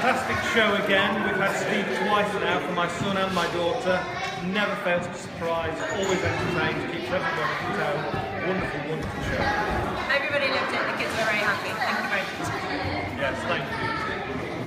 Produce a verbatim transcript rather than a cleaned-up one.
fantastic show again. We've had Steve twice now for my son and my daughter. Never fails to surprise, always entertains, keeps everybody on his toe. Wonderful, wonderful show.